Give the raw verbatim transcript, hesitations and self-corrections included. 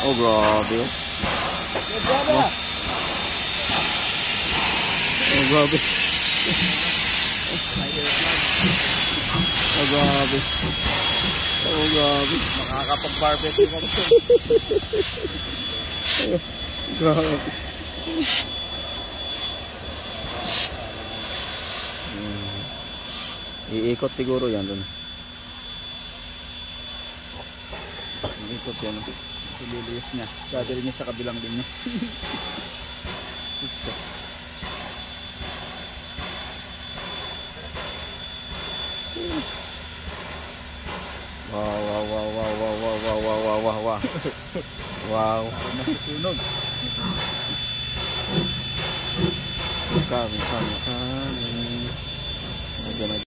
Oh, grabe. Oh, oh. Oh, grabe. Oh, grabe. Oh, grabe. Makakapag-barbecue ka rin. Grabe. Hmm. Iikot siguro yan dun. Iikot yan. Ililiis niya. Dadali niya sa kabilang din niya. Wow, wow, wow, wow, wow, wow, wow, wow, wow, wow, wow. Wow. Nasusunog. Kami, kami, kami.